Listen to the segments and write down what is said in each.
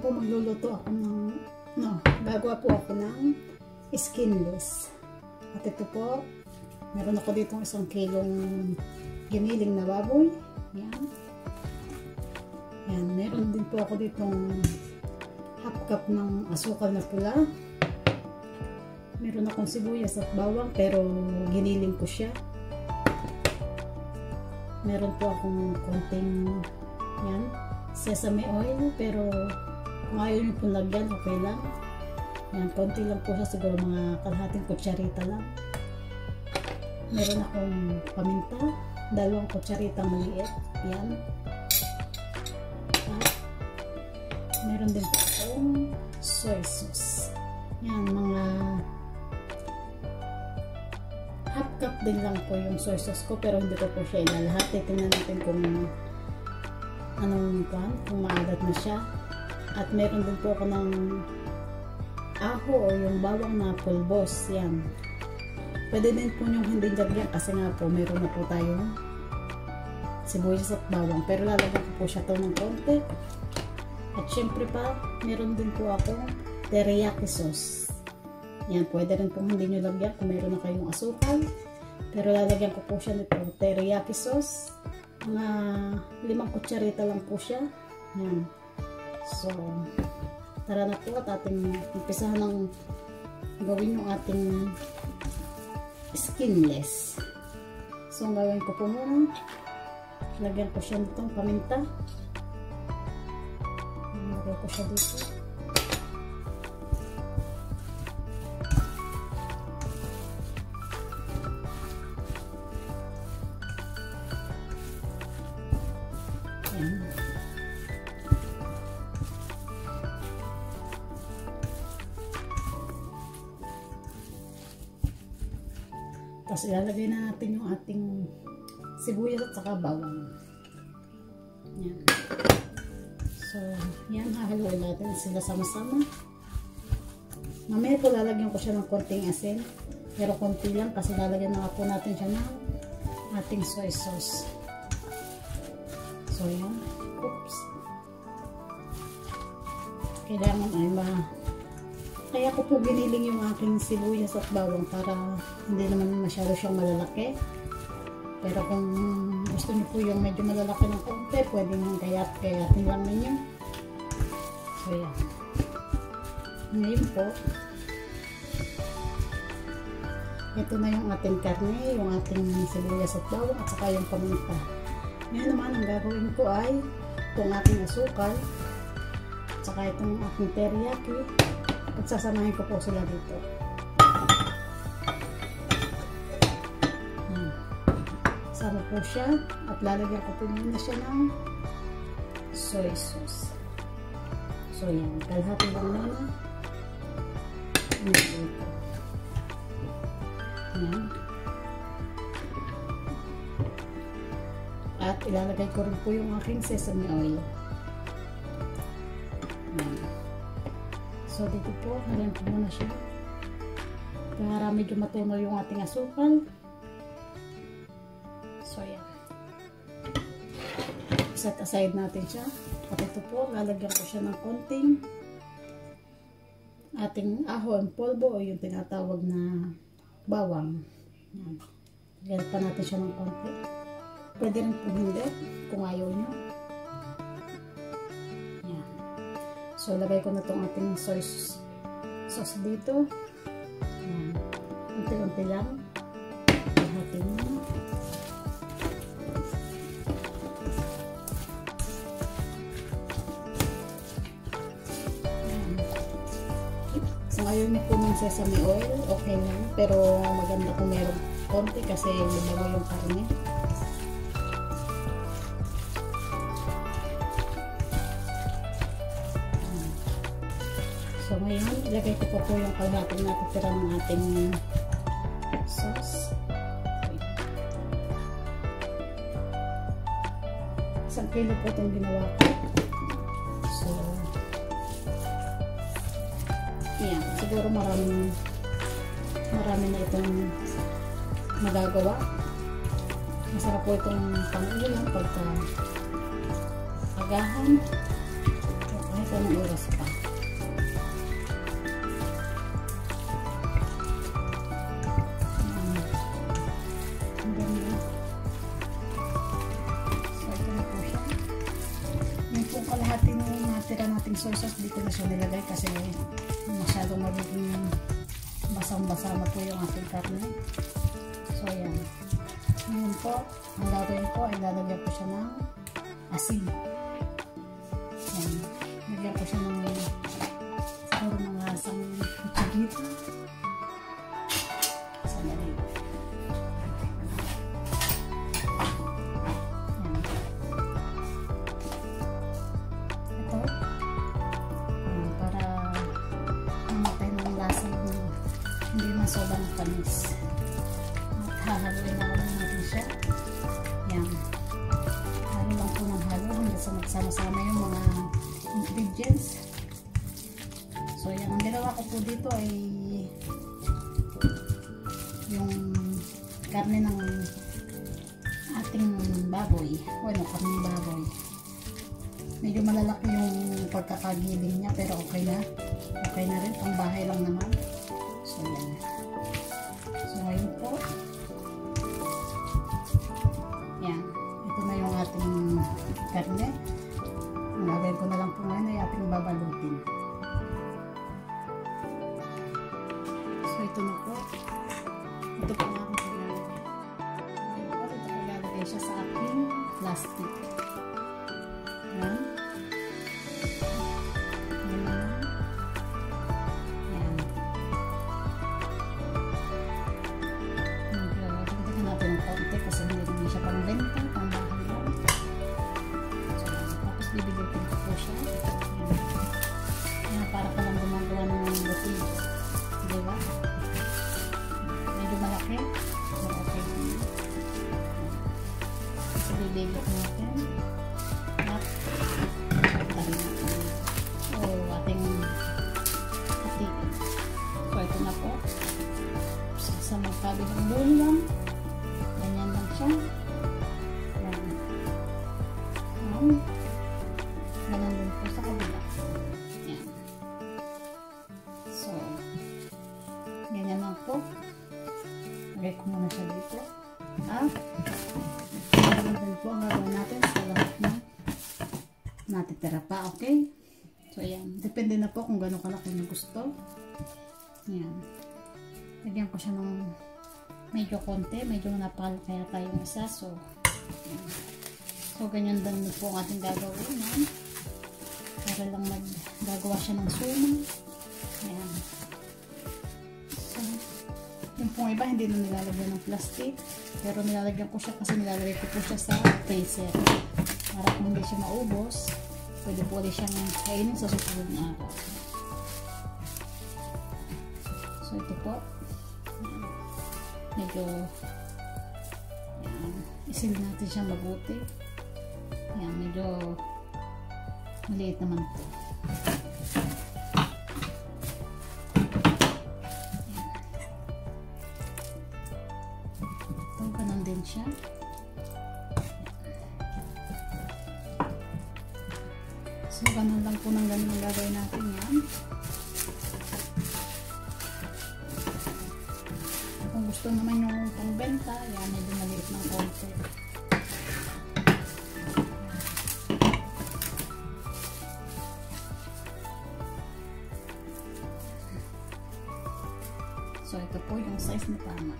po magluluto ako ng, gagawa po ako ng skinless. At ito po, meron ako dito 1 kilong giniling na baboy. Yan. Yan, meron din po ako ditong half cup ng asukal na pula. Meron akong sibuyas at bawang pero giniling ko siya. Meron po akong konting yan, sesame oil, pero kung ayaw nyo pong lagyan, okay lang. Yan, konti lang po siya, siguro mga kalahating kutsarita lang. Meron akong paminta, 2 kutsarita maliit. Yan. At meron din po akong soy sauce. Yan, mga half cup din lang po yung soy sauce ko, pero hindi ko po siya ilalahat. Tingnan natin kung anong kung maalat na siya. At meron din po ako ng aho o yung bawang na pulbos. Yan. Pwede din po yung hindi lagyan kasi nga po meron na po tayong sibuyas at bawang. Pero lalagyan ko po siya ito ng konti. At syempre pa, meron din po akong teriyaki sauce. Yan, pwede rin po hindi nyo lagyan kung meron na kayong asukal. Pero lalagyan ko po siya nito, teriyaki sauce. Mga 5 kutsarita lang po siya. Yan. So, tara na po at ating umpisahan ng gawin yung ating skinless. So, ang gawin ko po muna, lagyan ko siya nitong paminta. Lagyan ko siya dito. Tapos ilalagay na natin yung ating sibuyas at saka bawang. Yan. So, yan, hahaluin natin sila sama-sama. Mamaya po lalagyan ko siya ng konting asin. Pero konti lang kasi lalagyan na po natin siya ng ating soy sauce. So, yan. Oops. Kailangan ay kaya ko po giniling yung aking sibuyas at bawang para hindi naman masyado siyang malalaki. Pero kung gusto niyo po yung medyo malalaki ng konti, pwede nyo kayatin lang ninyo. So yan. Ngayon po, ito na yung ating karne, yung ating sibuyas at bawang at saka yung paminta. Ngayon naman ang gagawin ko ay itong ating asukal at saka itong ating teriyaki. At sasamahin ko po sila dito. Sama po siya. At lalagyan ko po muna siya ng soy sauce. So yan. Kalahati lang muna. Dito. Yan. At ilalagay ko rin po yung aking sesame oil. Yan. So, dito po, halin po muna siya para medyo matunaw yung ating asukal. So, yan. Set aside natin siya. At ito po, lalagyan ko siya ng konting ating ahon polvo o yung tinatawag na bawang. Yan. Lagyan pa natin siya ng konti. Pwede rin po hindi kung ayaw nyo. So, lagay ko na itong ating soy sauce dito. Ayan. Unti-unti lang. Lahatin mo. So, ayaw niyo po ng sesame oil, okay lang. Pero, maganda kung meron konti kasi lumawa yung karne. So, ngayon, ilagay ko po yung kalahating natitira ng ating sauce. 1 kilo po itong ginawa ko. So, yan. Siguro marami na itong magagawa. Masarap po itong pang-ulam pagka agahan. So, kahit po ng oras pa. Ang ganda. So ito na po siya. Yung po kalahati ng natira nating soy sauce, dito na siya nilagay kasi masyadong magiging basang-basa na po yung ating karne. So ayan. Ngayon po, ang gagawin ko ay lalagyan ko siya ng asin. Ayan. Lagyan ko siya ng siguro mga lasang kutsagita. Sandali. Ayan. Ito. Ayan, para mamatay ng lasang hindi na sobrang panis. Hahaluin na lang natin siya. Yan. Halo lang po ng halo hanggang sa magsama-sama yung mga ingredients. So yan. Ang ginawa ko po dito ay yung karne ng ating baboy. Bueno, karne baboy. Medyo malalaki yung pagkakagiling niya pero okay na. Okay na rin. Pang bahay lang naman. So yan. So ngayon po ating karne. Ang gagawin ko na lang po ngayon ay ating babalutin. So ito na po. Ito po nga akong paglalagay. Ito po paglalagay siya sa aking plastic. Ayan. Ayan. Magdagdagan natin ng konti kasi hindi rin siya pang benta, pang bahay lang. Bibilutin ko po siya. Ayan, para ka lang gumagawa ng lutin. Diba? Medyo malaki. So, okay. So, bibilot natin. At tarin natin. So, ating atiin. So, ito na po. Sa magkabilang doon lang. Ganyan lang siya. Ayan. Ayan. Ganun din po sa kabila. Yan. So, ganyan lang po. Lagay ko muna siya dito. At, ganun din po ang gagawin natin sa lahat na natitira pa. Okay? So, ayan. Depende na po kung gano'n kalaki yung gusto. Yan. Lagyan ko siya ng medyo konti. Medyo napakal kaya tayong isa. So, yan. So, ganyan din po ang ating gagawin. Yan. Para lang maggagawa siya ng suman. Ayan. So, yung pong iba hindi na nilalagyan ng plastic. Pero nilalagyan ko siya kasi nilalagay ko po siya sa freezer. Para kung hindi siya maubos, pwede po ulit siyang kainin sa susunod na araw. So, ito po. Ayan. Medyo isil natin siya mabuti. Ayan, medyo maliit naman ito. Ito, ganun din siya. So, ganun lang po ng ganun ang gagawin natin yan. Kung gusto naman yung pangbenta, yan, medyo maliit ng konti. So, ito po yung size na tama.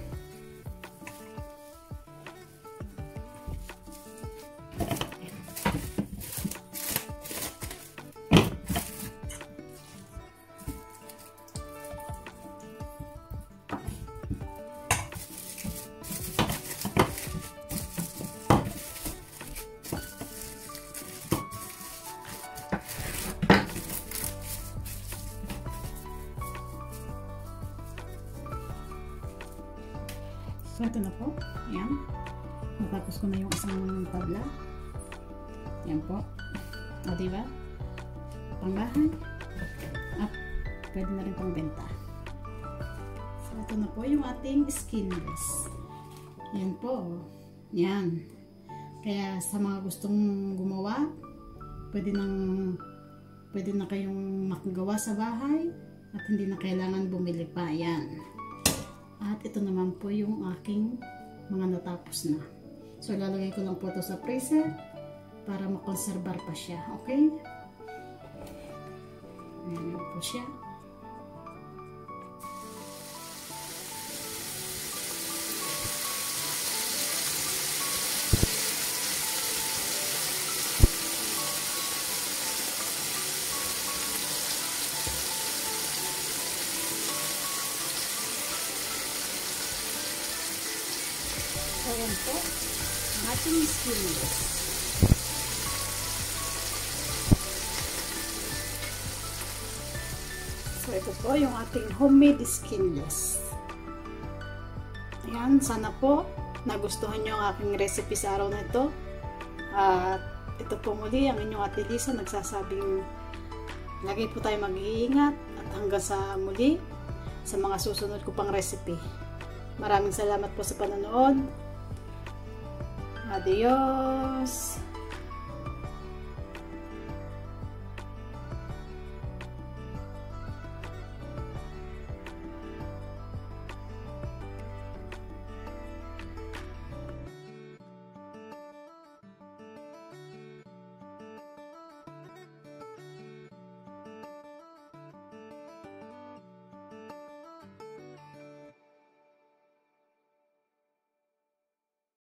So, ito na po. Ayan. Natapos ko na yung isang tabla. Ayan po. O, diba? Pangbahay. At pwede na rin pang benta. So, ito na po yung ating skinless. Ayan po. Ayan. Kaya sa mga gustong gumawa, pwede nang pwede na kayong makagawa sa bahay at hindi na kailangan bumili pa. Yan. At ito naman po yung aking mga natapos na. So lalagay ko lang po ito sa freezer para makonserbar pa siya. Okay? Ayan po siya. Ayan po, ang ating skinless. So, ito po yung ating homemade skinless. Ayan, sana po nagustuhan nyo ang aking recipe sa araw na ito. At ito po muli ang inyong Ate Lisa nagsasabing lagi po tayo mag-iingat at hanggang sa muli sa mga susunod ko pang recipe. Maraming salamat po sa panonood. Adios!